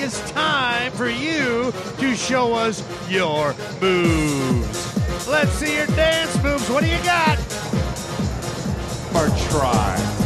is time for you to show us your moves. Let's see your dance moves. What do you got? Or try.